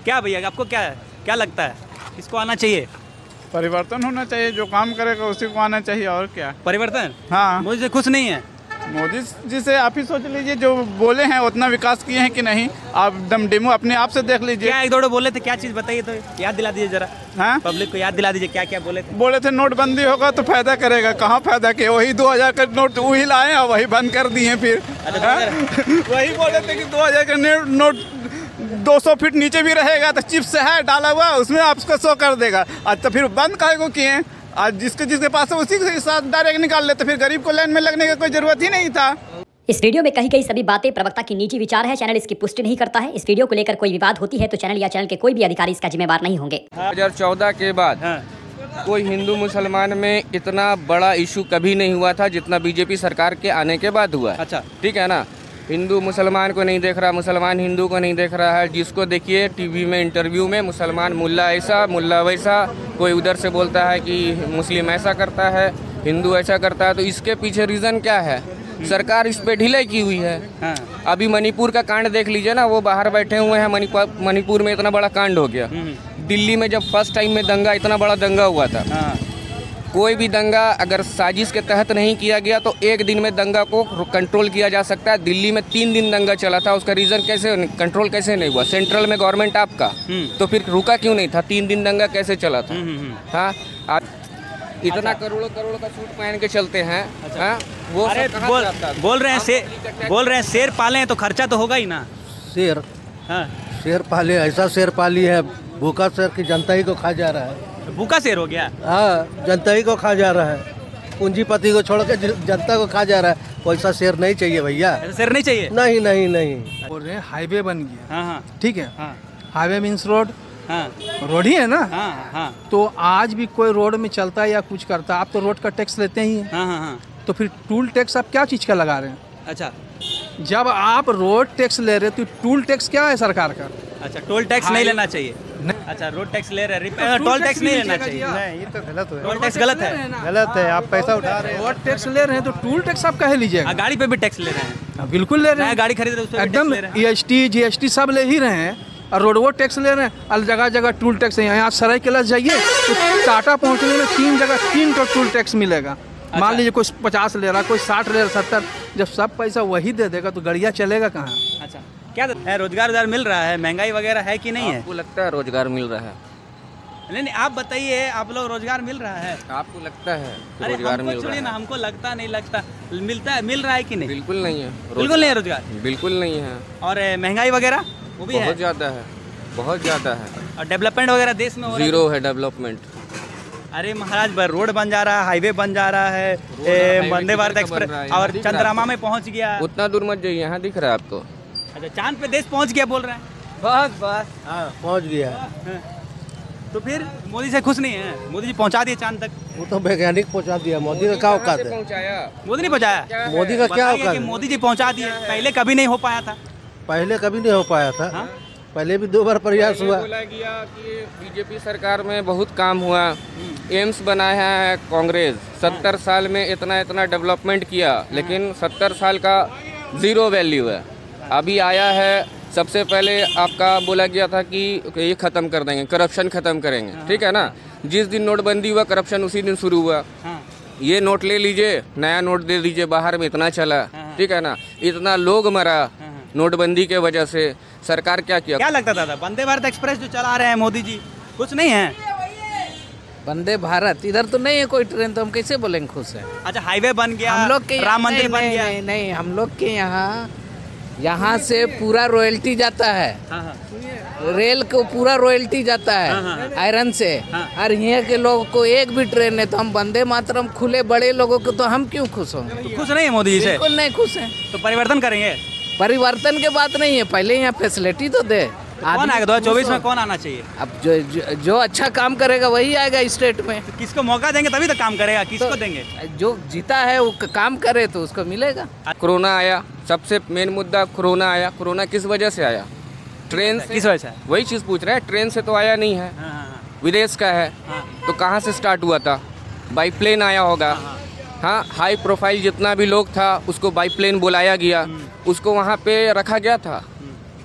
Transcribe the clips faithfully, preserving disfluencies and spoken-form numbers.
क्या भैया आपको क्या क्या लगता है, किसको आना चाहिए? परिवर्तन होना चाहिए, जो काम करेगा उसी को आना चाहिए, और क्या। परिवर्तन? हाँ। मोदी से खुश नहीं है? मोदी जी से आप ही सोच लीजिए, जो बोले हैं उतना विकास किए हैं कि नहीं, आप दम डेमो अपने आप से देख लीजिए। क्या एक दो बोले थे, क्या चीज़ बताइए तो, याद दिला दीजिए जरा। हाँ, पब्लिक को याद दिला दीजिए क्या क्या बोले थे। बोले थे नोटबंदी होगा तो फायदा करेगा, कहाँ फायदा किया, वही दो हजार का नोट वही लाए और वही बंद कर दिए फिर। वही बोले थे कि दो हजार का नोट दो सौ फीट नीचे भी रहेगा तो चिप से है डाला हुआ, उसमें आपको शो कर देगा। आज तो फिर बंद काहे को किए, आज जिसके जिसके पास है उसी के साथ डायरेक्ट निकाल लेते, फिर गरीब को लाइन में लगने की कोई जरूरत ही नहीं था। इस वीडियो में कही गई सभी बातें प्रवक्ता की निजी विचार है, चैनल इसकी पुष्टि नहीं करता है। इस वीडियो को लेकर कोई विवाद होती है तो चैनल या चैनल के कोई भी अधिकारी इसका जिम्मेदार नहीं होंगे। दो हज़ार चौदह के बाद हाँ। कोई हिंदू मुसलमान में इतना बड़ा इशू कभी नहीं हुआ था जितना बीजेपी सरकार के आने के बाद हुआ। अच्छा, ठीक है ना। हिंदू मुसलमान को नहीं देख रहा, मुसलमान हिंदू को नहीं देख रहा है। जिसको देखिए टीवी में इंटरव्यू में मुसलमान मुल्ला ऐसा मुल्ला वैसा, कोई उधर से बोलता है कि मुस्लिम ऐसा करता है, हिंदू ऐसा करता है। तो इसके पीछे रीज़न क्या है? सरकार इस पे ढिलाई की हुई है। हाँ। अभी मणिपुर का कांड देख लीजिए ना, वो बाहर बैठे हुए हैं, मणिपुर मणिपुर में इतना बड़ा कांड हो गया। दिल्ली में जब फर्स्ट टाइम में दंगा, इतना बड़ा दंगा हुआ था। हाँ। कोई भी दंगा अगर साजिश के तहत नहीं किया गया तो एक दिन में दंगा को कंट्रोल किया जा सकता है। दिल्ली में तीन दिन दंगा चला था, उसका रीज़न कैसे कंट्रोल कैसे नहीं हुआ? सेंट्रल में गवर्नमेंट आपका, तो फिर रुका क्यों नहीं था? तीन दिन दंगा कैसे चला था? हाँ, आप इतना करोड़ों करोड़ों का सूट पहन के चलते हैं। अच्छा। हाँ, वो अरे बोल, बोल रहे हैं शेर बोल रहे हैं शेर पाले हैं तो खर्चा तो होगा ही ना। शेर हाँ शेर पाले, ऐसा शेर पाली है, भूखा शेर की जनता ही को खा जा रहा है। भूखा शेर हो गया? हाँ, जनता ही को खा जा रहा है, पूंजीपति को छोड़ के जनता को खा जा रहा है। वैसा शेर नहीं चाहिए भैया, शेर नहीं चाहिए। नहीं नहीं नहीं बोल रहे हैं हाईवे बन गया। हाँ हाँ ठीक है। हाँ। Highway means road. हाँ, रोड ही है ना। हाँ हाँ। तो आज भी कोई रोड में चलता है या कुछ करता है, आप तो रोड का टैक्स लेते ही हैं। हाँ हाँ हाँ। तो फिर टूल टैक्स आप क्या चीज़ का लगा रहे हैं? अच्छा, जब आप रोड टैक्स ले रहे तो टूल टैक्स क्या है सरकार का? अच्छा, टोल टैक्स नहीं लेना चाहिए। अच्छा, रोड टैक्स ले रहे हैं, टोल टैक्स नहीं लेना चाहिए। नहीं, ये तो गलत है। टोल टैक्स गलत है, गलत है। आप पैसा उठा रहे हैं, रोड टैक्स ले रहे हैं तो टूल टैक्स आप कहे लीजिएगा। गाड़ी पे भी टैक्स ले रहे हैं। बिल्कुल ले रहे हैं, गाड़ी खरीद रहे हैं एकदम E S T G S T सब ले ही रहे हैं, और रोडवो टैक्स ले रहे हैं, और जगह जगह टूल टैक्स है। यहाँ सरायकेला जाइए तो टाटा पहुँचने में तीन जगह तीन का टूल टैक्स मिलेगा। मान लीजिए कोई पचास ले रहा, कोई साठ ले रहा, सत्तर, जब सब पैसा वही दे देगा तो गाड़ियाँ चलेगा कहाँ? अच्छा, क्या है, रोजगार रोजगार मिल रहा है, महंगाई वगैरह है कि नहीं है? आपको लगता है रोजगार मिल रहा है? नहीं नहीं, आप बताइए, आप लोग रोजगार मिल रहा है? आपको लगता है अरे रोजगार मिल रहा है? ना, हमको लगता नहीं लगता, मिलता है, मिल रहा है कि नहीं? बिल्कुल नहीं है, बिल्कुल नहीं है रोजगार, बिल्कुल नहीं है। और महंगाई वगैरह वो भी बहुत ज़्यादा है, बहुत ज़्यादा है। और डेवलपमेंट वगैरह देश में जीरो है डेवलपमेंट। अरे महाराज, रोड बन जा रहा है, हाईवे बन जा रहा है, वंदे भारत एक्सप्रेस, और चंद्रमा में पहुंच गया। उतना दूर मत जाइए, यहाँ दिख रहा है आपको। अच्छा, चांद पे देश पहुंच गया बोल रहे हैं? बस बस हाँ, पहुंच गया। तो फिर मोदी से खुश नहीं है? मोदी जी पहुंचा दिए चांद तक। वो तो वैज्ञानिक पहुंचा दिया, मोदी का क्या औकात है? मोदी नहीं पहुंचाया? मोदी का क्या औकात है? मोदी जी पहुंचा दिए, पहले कभी नहीं हो पाया था। पहले कभी नहीं हो पाया था। हा? पहले भी दो बार प्रयास हुआ। बोला गया कि बीजेपी सरकार में बहुत काम हुआ, एम्स बनाया है कांग्रेस, सत्तर साल में इतना इतना डेवलपमेंट किया, लेकिन सत्तर साल का जीरो वैल्यू है। अभी आया है, सबसे पहले आपका बोला गया था कि ये ख़त्म कर देंगे, करप्शन ख़त्म करेंगे, ठीक है ना। जिस दिन नोटबंदी हुआ, करप्शन उसी दिन शुरू हुआ। ये नोट ले लीजिए, नया नोट दे दीजिए, बाहर में इतना चला, ठीक है ना, इतना लोग मरा नोटबंदी के वजह से। सरकार क्या किया? क्या लगता था वंदे भारत एक्सप्रेस जो चला रहे हैं मोदी जी, कुछ नहीं है? वंदे भारत इधर तो नहीं है कोई ट्रेन, तो हम कैसे बोलेंगे खुश है? अच्छा, हाईवे बन गया, हम लोग के राम मंदिर बन नहीं, गया। नहीं नहीं, हम लोग के यहाँ यहाँ से पूरा रॉयल्टी जाता है। हाँ हाँ। रेल को पूरा रॉयल्टी जाता है। हाँ हाँ। आयरन से। हाँ। और यहाँ के लोगों को एक भी ट्रेन है तो हम वंदे मातरम खुले, बड़े लोगों को तो हम क्यों खुश हों? तो खुश नहीं है मोदी जी से? बिल्कुल नहीं खुश है। तो परिवर्तन करेंगे? परिवर्तन के बात नहीं है, पहले यहाँ फैसिलिटी तो दे। कौन आएगा दो हजार चौबीस में? कौन आना चाहिए? अब जो, जो जो अच्छा काम करेगा वही आएगा स्टेट में। तो किसको मौका देंगे तभी तो काम करेगा, किसको तो देंगे? जो जीता है वो काम करे तो उसको मिलेगा। कोरोना आया, सबसे मेन मुद्दा कोरोना आया। कोरोना किस वजह से आया? ट्रेन से। किस वजह से? वही चीज़ पूछ रहे हैं, ट्रेन से तो आया नहीं है। विदेश का है। तो कहाँ से स्टार्ट हुआ था? बाई प्लेन आया होगा। हाँ, हाई प्रोफाइल जितना भी लोग था उसको बाई प्लेन बुलाया गया, उसको वहाँ पे रखा गया था।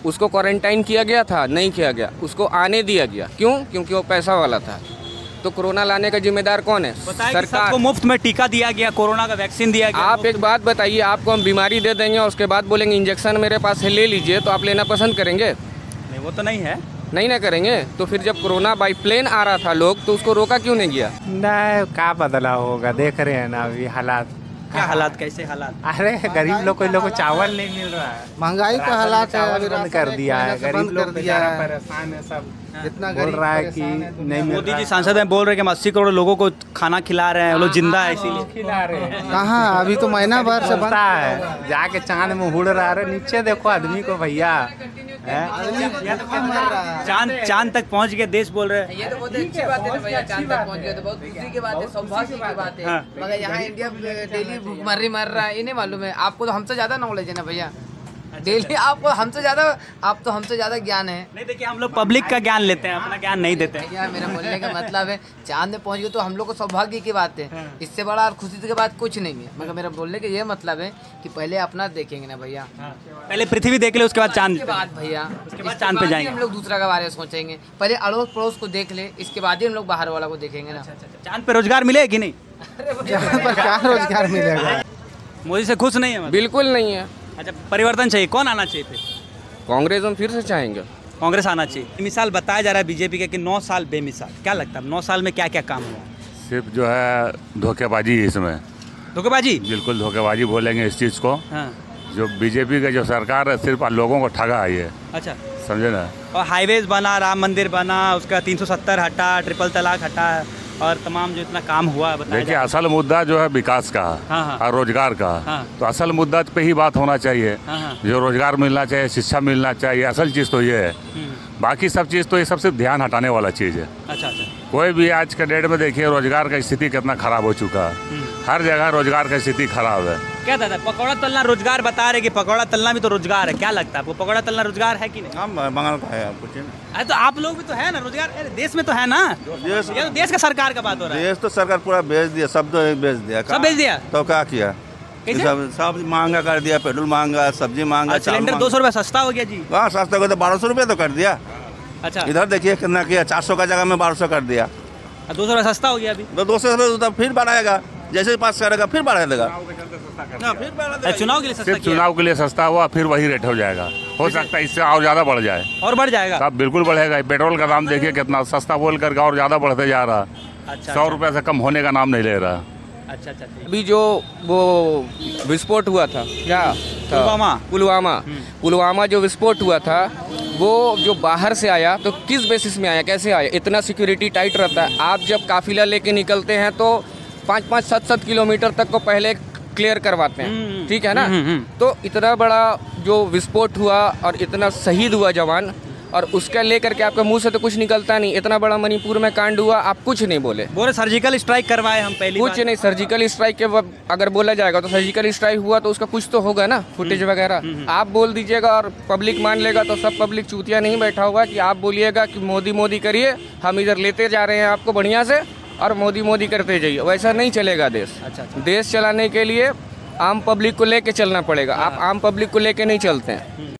उसको क्वारंटाइन किया गया था? नहीं किया गया। उसको आने दिया गया, क्यों? क्योंकि वो पैसा वाला था। तो कोरोना लाने का जिम्मेदार कौन है? सरकार को मुफ्त में टीका दिया गया, कोरोना का वैक्सीन दिया गया। आप एक बात बताइए, आपको हम बीमारी दे देंगे और उसके बाद बोलेंगे इंजेक्शन मेरे पास है ले लीजिए, तो आप लेना पसंद करेंगे? नहीं, वो तो नहीं है। नहीं ना करेंगे। तो फिर जब कोरोना बाई प्लेन आ रहा था लोग, तो उसको रोका क्यों नहीं गया? नहीं, क्या बदला होगा, देख रहे हैं ना अभी हालात। क्या हालात, कैसे हालात? अरे गरीब लोग को लोग को चावल नहीं मिल रहा है, महंगाई का हालात चावल बंद कर दिया है, गरीब लोग बेचारा परेशान है। सब इतना बोल रहा है कि नहीं मिल मोदी रहा जी है। सांसद हैं, बोल रहे हैं कि हम अस्सी करोड़ लोगों को खाना खिला रहे हैं, वो लोग जिंदा है इसीलिए खिला रहे हैं। कहाँ, अभी तो महीना भर से बनता है, जाके चांद में उड़ रहा है। नीचे देखो आदमी को भैया, चांद चांद तक पहुंच गए देश बोल रहे हैं। ये तो बहुत अच्छी बात है ना भैया, चांद तक पहुंच गए तो बहुत खुशी की बात है, सौभाग्य की बात है। मगर यहाँ इंडिया डेली भूखमरी मर रहा है, ये नहीं मालूम है आपको? तो हमसे ज्यादा नॉलेज है ना भैया, डेली आपको हमसे ज्यादा, आप तो हमसे ज्यादा ज्ञान है। नहीं, देखिए हम लोग पब्लिक का ज्ञान लेते हैं, अपना ज्ञान नहीं देते हैं। भैया मेरा बोलने का मतलब है, चांद में पहुंच गए तो हम लोग को सौभाग्य की बात है, इससे बड़ा और खुशी की बात कुछ नहीं है। मगर मेरा बोलने का ये मतलब है कि पहले अपना देखेंगे ना भैया, पहले पृथ्वी देख ले, उसके बाद चांद उसके बाद भैया, उसके बाद चांद पे जाएंगे। हम लोग दूसरा के बारे में सोचेंगे, पहले अड़ोस पड़ोस को देख ले, इसके बाद ही हम लोग बाहर वाला को देखेंगे ना। चांद पे रोजगार मिले कि नहीं? क्या रोजगार मिलेगा? मोदी से खुश नहीं है? बिल्कुल नहीं है। अच्छा, परिवर्तन चाहिए, कौन आना चाहिए फिर? कांग्रेस हम फिर से चाहेंगे, कांग्रेस आना चाहिए। मिसाल बताया जा रहा है बीजेपी के कि नौ साल बेमिसाल, क्या लगता है नौ साल में क्या क्या काम हुआ? सिर्फ जो है धोखेबाजी है इसमें, धोखेबाजी, बिल्कुल धोखेबाजी बोलेंगे इस चीज़ को। हाँ। जो बीजेपी का जो सरकार है सिर्फ लोगों को ठगा है ये। अच्छा, समझे ना? और हाईवेज बना, राम मंदिर बना, उसका तीन सौ सत्तर हटा, ट्रिपल तलाक हटा, और तमाम जो इतना काम हुआ है बताया। देखिए असल मुद्दा जो है विकास का हाँ हाँ। और रोजगार का। हाँ। तो असल मुद्दा पे ही बात होना चाहिए। हाँ हाँ। जो रोजगार मिलना चाहिए, शिक्षा मिलना चाहिए, असल चीज़ तो ये है। बाकी सब चीज़ तो ये सबसे ध्यान हटाने वाला चीज़ है। अच्छा अच्छा। कोई भी आज के डेट में देखिए रोजगार का स्थिति कितना खराब हो चुका है, हर जगह रोजगार का स्थिति खराब है। क्या दादा, पकौड़ा तलना रोजगार बता रहे कि पकौड़ा तलना भी तो रोजगार है, क्या लगता है आपको? पकौड़ा तलना रोजगार है कि नहीं? हम बंगाल का है, कुछ अरे तो आप लोग भी तो है ना रोजगार, अरे देश में तो है ना, देश ये तो देश का सरकार का बात हो रहा है। देश तो सरकार पूरा बेच दिया, सब तो बेच दिया। सब बेच दिया तो क्या किया? सब सब महंगा कर दिया, पेट्रोल महंगा, सब्जी महंगा, सिलेंडर दो सौ रुपये सस्ता हो गया जी। हाँ सस्ता हो तो बारह सौ रुपये तो कर दिया। अच्छा, इधर देखिए कितना किया, चार सौ का जगह में बारह सौ कर दिया। दो सौ रुपये सस्ता हो गया अभी, तो दो सौ रुपये फिर बढ़ाएगा, जैसे पास करेगा फिर बढ़ा देगा। चुनाव के लिए सस्ता, सिर्फ चुनाव के लिए सस्ता हुआ, फिर वही रेट हो जाएगा। हो सकता है इससे और ज़्यादा बढ़ जाए, और बढ़ जाएगा। सब बिल्कुल बढ़ेगा। पेट्रोल का दाम देखिए कितना सस्ता बोल करके और ज़्यादा बढ़ते जा रहा। अच्छा, सौ रुपये से कम होने का नाम नहीं ले रहा। अच्छा अच्छा। अभी जो वो विस्फोट हुआ था, क्या पुलवामा पुलवामा पुलवामा जो विस्फोट हुआ था, वो जो बाहर से आया तो किस बेसिस में आया, कैसे आया? इतना सिक्योरिटी टाइट रहता है। आप जब काफिला लेके निकलते हैं तो पाँच पाँच सात सात किलोमीटर तक को पहले क्लियर करवाते हैं, ठीक है ना? तो इतना बड़ा जो विस्फोट हुआ और इतना शहीद हुआ जवान, और उसका लेकर के आपके मुंह से तो कुछ निकलता नहीं। इतना बड़ा मणिपुर में कांड हुआ, आप कुछ नहीं बोले। बोले सर्जिकल स्ट्राइक करवाए हम पहली कुछ नहीं, सर्जिकल स्ट्राइक के अगर बोला जाएगा तो सर्जिकल स्ट्राइक हुआ तो उसका कुछ तो होगा ना, फुटेज वगैरह। आप बोल दीजिएगा और पब्लिक मान लेगा, तो सब पब्लिक चूतिया नहीं बैठा हुआ कि आप बोलिएगा कि मोदी मोदी करिए, हम इधर लेते जा रहे हैं आपको बढ़िया से, और मोदी मोदी करते जाइए। वैसा नहीं चलेगा देश। अच्छा, देश चलाने के लिए आम पब्लिक को लेके चलना पड़ेगा। आप आम पब्लिक को लेके नहीं चलते हैं।